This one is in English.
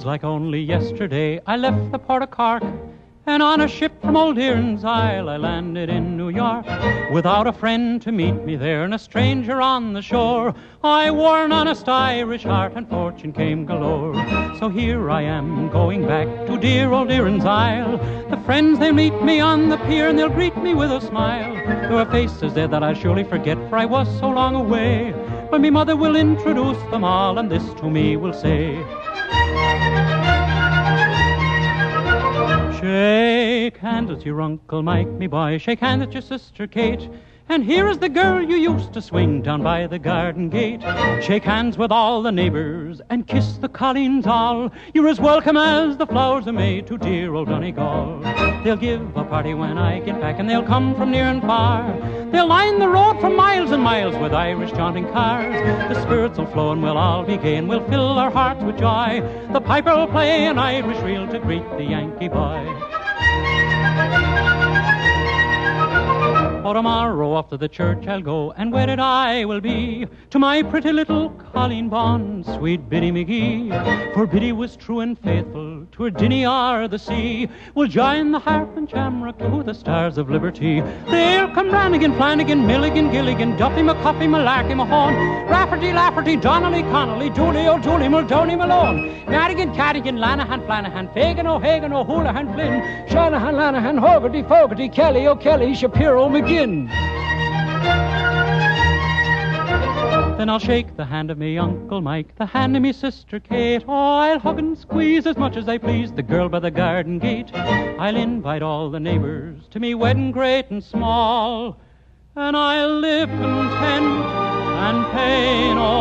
Seems like only yesterday I left the port of Cork, and on a ship from Old Donegal I landed in New York. Without a friend to meet me there and a stranger on the shore, I wore an honest Irish heart and fortune came galore. So here I am going back to dear Old Donegal's Isle. The friends, they meet me on the pier and they'll greet me with a smile. Though a face is there that I'll surely forget, for I was so long away. But me mother will introduce them all, and this to me will say: shake hands with your Uncle Mike, me boy, shake hands with your sister Kate, and here is the girl you used to swing down by the garden gate. Shake hands with all the neighbours and kiss the colleens all. You're as welcome as the flowers are made to dear old Donegal. They'll give a party when I get back, and they'll come from near and far. They'll line the road for miles and miles with Irish jaunting cars. The spirits will flow and we'll all be gay, and we'll fill our hearts with joy. The piper will play an Irish reel to greet the Yankee boy. For tomorrow off to the church I'll go, and wedded I will be to my pretty little Colleen Bond, sweet Biddy McGee. For Biddy was true and faithful to her Dinny or the sea. We'll join the harp and shamrock to the stars of liberty. They'll come Brannigan, Flanagan, Milligan, Gilligan, Duffy, McCuffy, Malarkey, Mahone, Rafferty, Lafferty, Donnelly, Connolly, Dooley, O'Dooley, Muldowney, Malone, Madigan, Cadigan, Lanahan, Flanahan, Fagan, O'Hagan, O'Houlihan, Flynn, Shanahan, Lanahan, Hogarty, Fogarty, Kelly, O'Kelly, Shapiro, McGinn. Then I'll shake the hand of me Uncle Mike, the hand of me sister Kate. Oh, I'll hug and squeeze as much as I please the girl by the garden gate. I'll invite all the neighbours to me wedding great and small, and I'll live content and pay no